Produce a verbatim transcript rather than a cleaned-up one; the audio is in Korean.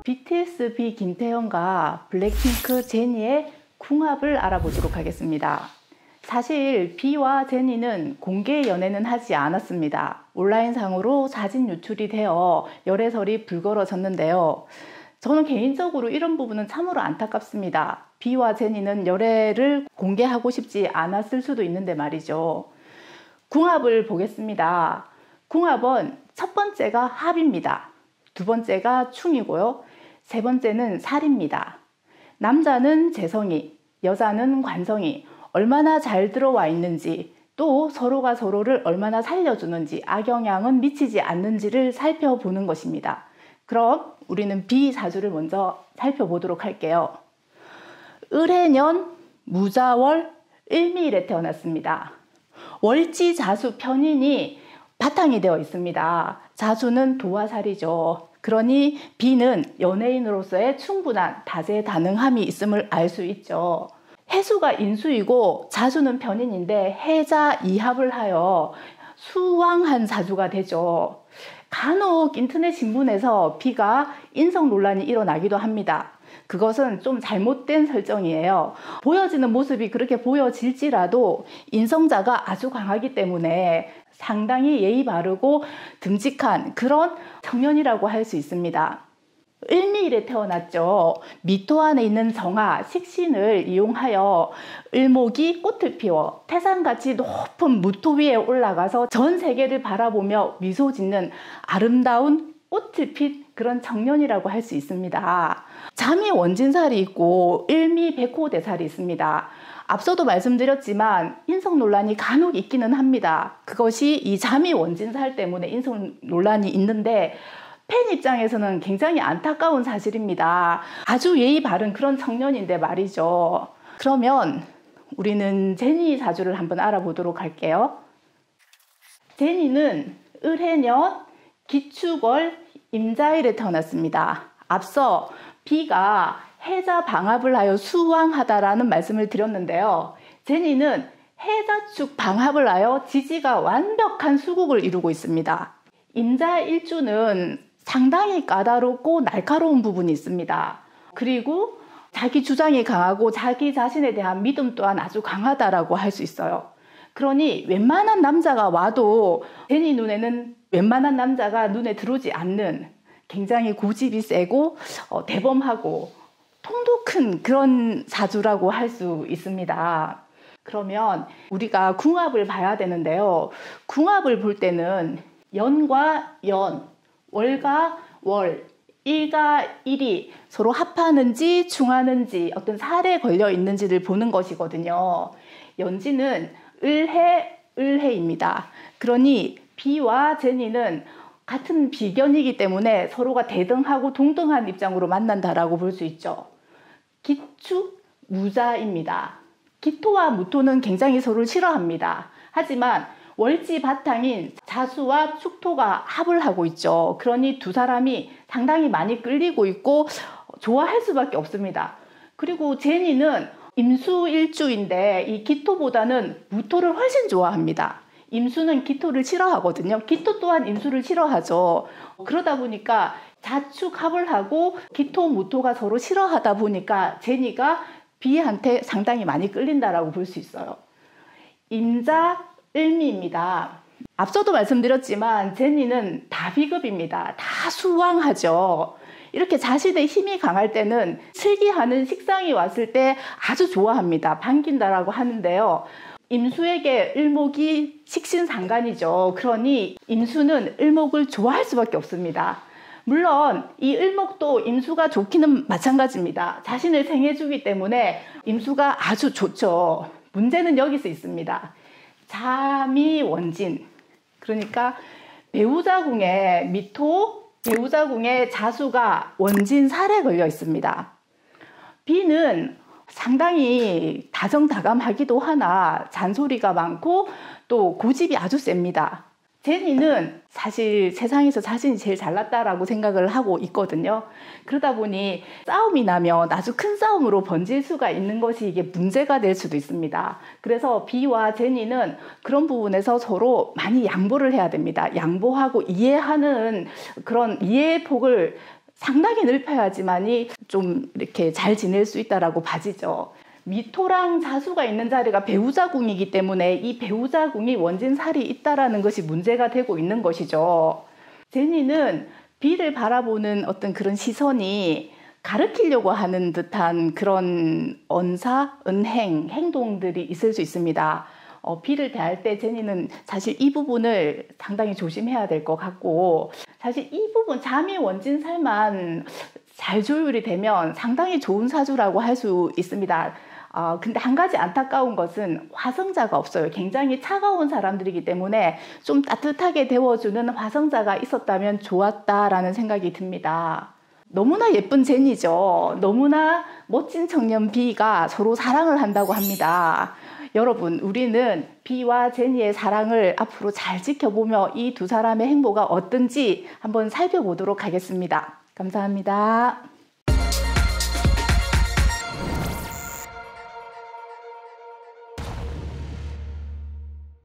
비티에스 비 김태현과 블랙핑크 제니의 궁합을 알아보도록 하겠습니다. 사실 비와 제니는 공개 연애는 하지 않았습니다. 온라인상으로 사진 유출이 되어 열애설이 불거러졌는데요. 저는 개인적으로 이런 부분은 참으로 안타깝습니다. 비와 제니는 열애를 공개하고 싶지 않았을 수도 있는데 말이죠. 궁합을 보겠습니다. 궁합은 첫 번째가 합입니다. 두 번째가 충이고요. 세 번째는 살입니다. 남자는 재성이, 여자는 관성이 얼마나 잘 들어와 있는지, 또 서로가 서로를 얼마나 살려주는지, 악영향은 미치지 않는지를 살펴보는 것입니다. 그럼 우리는 비 사주를 먼저 살펴보도록 할게요. 을해년 무자월 을미일에 태어났습니다. 월지 자수 편인이 바탕이 되어 있습니다. 자수는 도화살이죠. 그러니 비는 연예인으로서의 충분한 다재다능함이 있음을 알 수 있죠. 해수가 인수이고 자수는 편인인데 해자 이합을 하여 수왕한 사주가 되죠. 간혹 인터넷 신문에서 비가 인성 논란이 일어나기도 합니다. 그것은 좀 잘못된 설정이에요. 보여지는 모습이 그렇게 보여질지라도 인성자가 아주 강하기 때문에 상당히 예의 바르고 듬직한 그런 청년이라고 할 수 있습니다. 을미일에 태어났죠. 미토 안에 있는 정화, 식신을 이용하여 을목이 꽃을 피워 태산같이 높은 무토 위에 올라가서 전 세계를 바라보며 미소 짓는 아름다운 꽃을 핀 그런 청년이라고 할 수 있습니다. 잠이 원진살이 있고 을미 백호대살이 있습니다. 앞서도 말씀드렸지만 인성 논란이 간혹 있기는 합니다. 그것이 이 잠이 원진살 때문에 인성 논란이 있는데 팬 입장에서는 굉장히 안타까운 사실입니다. 아주 예의 바른 그런 청년인데 말이죠. 그러면 우리는 제니 사주를 한번 알아보도록 할게요. 제니는 을해년 기축월 임자일에 태어났습니다. 앞서 비가 해자 방합을 하여 수왕하다라는 말씀을 드렸는데요. 제니는 해자축 방합을 하여 지지가 완벽한 수국을 이루고 있습니다. 임자일주는 상당히 까다롭고 날카로운 부분이 있습니다. 그리고 자기 주장이 강하고 자기 자신에 대한 믿음 또한 아주 강하다라고 할 수 있어요. 그러니 웬만한 남자가 와도 제니 눈에는 웬만한 남자가 눈에 들어오지 않는 굉장히 고집이 세고 어, 대범하고 통도 큰 그런 사주라고 할 수 있습니다. 그러면 우리가 궁합을 봐야 되는데요. 궁합을 볼 때는 연과 연, 월과 월, 일과 일이 서로 합하는지 충하는지 어떤 살에 걸려 있는지를 보는 것이거든요. 연지는 을해, 을해입니다. 그러니 비와 제니는 같은 비견이기 때문에 서로가 대등하고 동등한 입장으로 만난다라고 볼 수 있죠. 기축, 무자입니다. 기토와 무토는 굉장히 서로를 싫어합니다. 하지만 월지 바탕인 자수와 축토가 합을 하고 있죠. 그러니 두 사람이 상당히 많이 끌리고 있고 좋아할 수밖에 없습니다. 그리고 제니는 임수일주인데 이 기토보다는 무토를 훨씬 좋아합니다. 임수는 기토를 싫어하거든요. 기토 또한 임수를 싫어하죠. 그러다 보니까 자축 합을 하고 기토, 무토가 서로 싫어하다 보니까 제니가 비한테 상당히 많이 끌린다라고 볼 수 있어요. 임자 을미입니다. 앞서도 말씀드렸지만 제니는 다비급입니다. 다 수왕하죠. 이렇게 자신의 힘이 강할 때는 슬기하는 식상이 왔을 때 아주 좋아합니다. 반긴다라고 하는데요. 임수에게 을목이 식신상간이죠. 그러니 임수는 을목을 좋아할 수밖에 없습니다. 물론 이 을목도 임수가 좋기는 마찬가지입니다. 자신을 생해주기 때문에 임수가 아주 좋죠. 문제는 여기서 있습니다. 잠이 원진, 그러니까 배우자궁에 미토, 배우자궁에 자수가 원진 살에 걸려 있습니다. 비는 상당히 다정다감하기도 하나 잔소리가 많고 또 고집이 아주 셉니다. 제니는 사실 세상에서 자신이 제일 잘났다라고 생각을 하고 있거든요. 그러다 보니 싸움이 나면 아주 큰 싸움으로 번질 수가 있는 것이 이게 문제가 될 수도 있습니다. 그래서 비와 제니는 그런 부분에서 서로 많이 양보를 해야 됩니다. 양보하고 이해하는 그런 이해의 폭을 상당히 넓혀야지만이 좀 이렇게 잘 지낼 수 있다라고 봐지죠. 미토랑 자수가 있는 자리가 배우자궁이기 때문에 이 배우자궁이 원진살이 있다라는 것이 문제가 되고 있는 것이죠. 제니는 B를 바라보는 어떤 그런 시선이 가르치려고 하는 듯한 그런 언사, 은행, 행동들이 있을 수 있습니다. 어, B를 대할 때 제니는 사실 이 부분을 상당히 조심해야 될 것 같고, 사실 이 부분 잠이 원진살만 잘 조율이 되면 상당히 좋은 사주라고 할 수 있습니다. 어, 근데 한 가지 안타까운 것은 화성자가 없어요. 굉장히 차가운 사람들이기 때문에 좀 따뜻하게 데워주는 화성자가 있었다면 좋았다라는 생각이 듭니다. 너무나 예쁜 제니죠. 너무나 멋진 청년 B가 서로 사랑을 한다고 합니다. 여러분, 우리는 B와 제니의 사랑을 앞으로 잘 지켜보며 이 두 사람의 행보가 어떤지 한번 살펴보도록 하겠습니다. 감사합니다.